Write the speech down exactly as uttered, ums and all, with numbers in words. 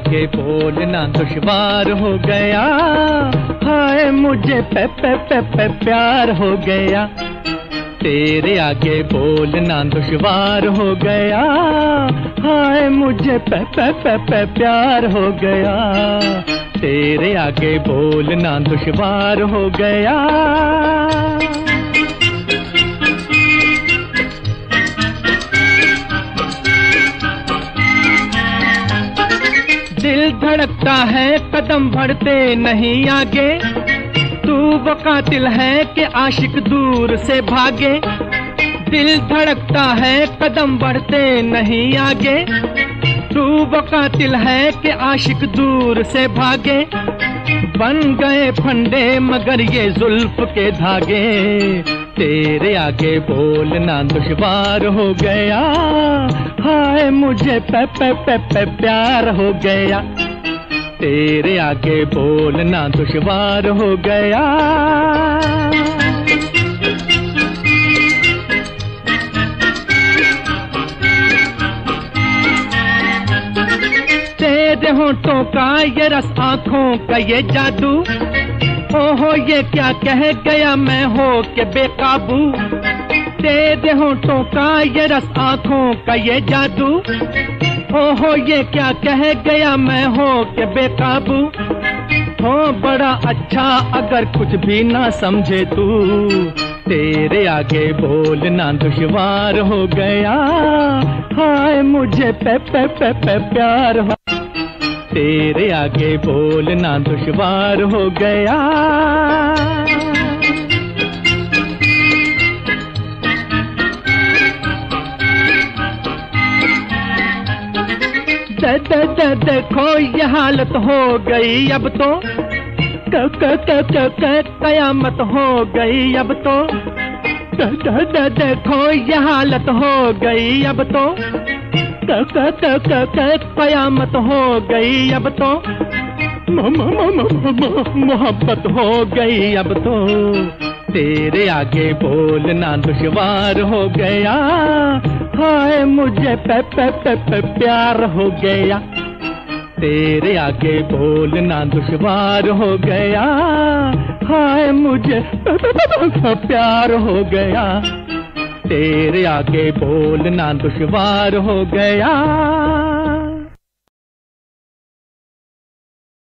आगे बोलना दुश्वार हो गया, हाय मुझे पे पे पे पे प्यार हो गया। तेरे आगे बोलना दुश्वार हो गया, हाय मुझे पे पे पे पे प्यार हो गया। तेरे आगे बोलना दुश्वार हो गया। दिल धड़कता है कदम बढ़ते नहीं आगे, तू वो कातिल है कि आशिक दूर से भागे। दिल धड़कता है कदम बढ़ते नहीं आगे, तू वो कातिल है कि आशिक दूर से भागे। बन गए फंडे मगर ये जुल्फ के धागे, तेरे आगे बोलना दुश्वार हो गया, हाय मुझे पे पे पे पे प्यार हो गया। तेरे आगे बोलना दुश्वार हो गया। तेरे होठों का ये रस, आँखों का ये जादू, ओहो ये क्या कह गया मैं हो के बेकाबू। तेरे होठों का ये रस, आँखों का ये जादू, ओहो ये क्या कह गया मैं हो के बेकाबू। हो बड़ा अच्छा अगर कुछ भी ना समझे तू, तेरे आगे बोलना दुश्वार हो गया, हाय मुझे पे पे पे पे प्यार हो। तेरे आगे बोलना दुश्वार हो गया। दे दे दे देखो ये हालत हो गई अब तो, क क क क क कयामत हो गई अब तो। दे दे दे देखो ये हालत हो गई अब तो, क क क क क कयामत हो गई अब तो। मोहब्बत हो गई अब तो, तेरे आगे बोलना दुश्वार हो गया, हाय मुझे पे पे पे पे प्यार हो गया। तेरे आगे बोलना दुश्वार हो गया, हाय मुझे पे पे पे पे प्यार हो गया। तेरे आगे बोलना दुश्वार हो गया।